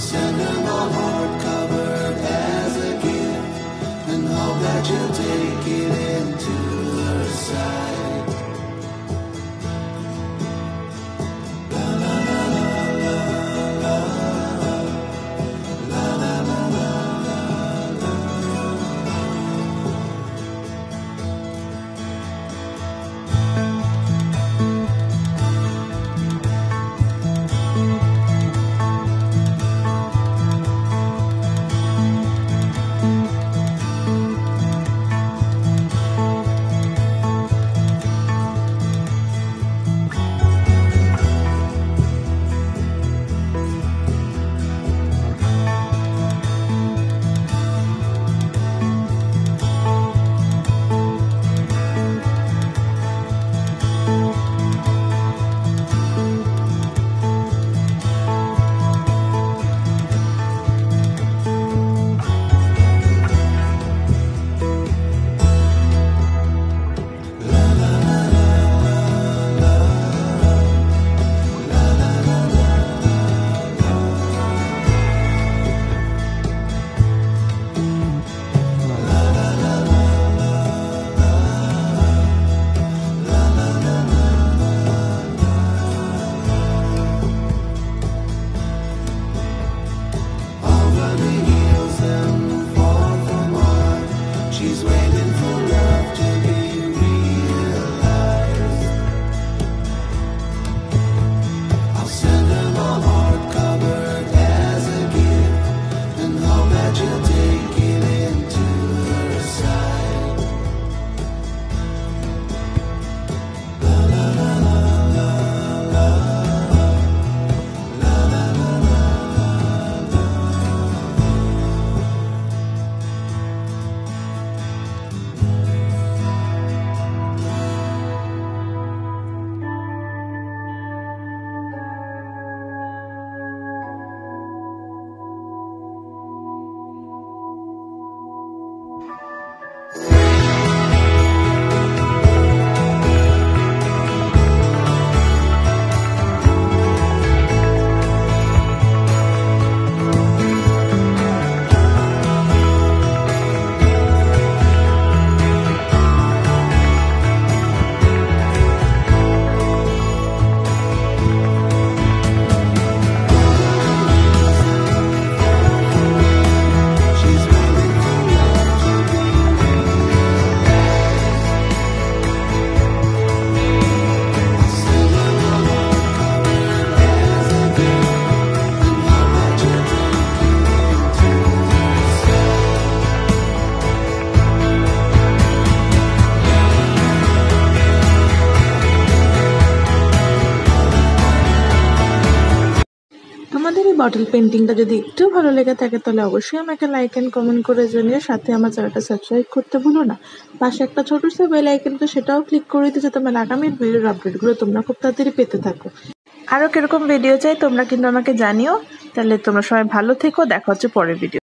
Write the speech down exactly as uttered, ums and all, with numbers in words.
send her my heart covered as a gift, and hope that you'll take it into her side. La la la la la la la la la la la. তোমাদের এই bottle পেন্টিংটা যদি একটু ভালো লেগে থাকে তাহলে অবশ্যই আমাকে লাইক এন্ড কমেন্ট করে জানিয়ে সাথে আমার চ্যানেলটা সাবস্ক্রাইব করতে ভুলো না। পাশে একটা ছোট সে বেল আইকনটা সেটাও ক্লিক করে দিতে যাতে আমার আগামী ভিডিওর আপডেটগুলো তোমরা খুব তাড়াতাড়ি পেতে থাকো। আরও কিরকম ভিডিও চাই তোমরা কিন্তু আমাকে জানিও। তাহলে তোমরা সবাই ভালো থেকো, দেখা হচ্ছে পরের ভিডিও।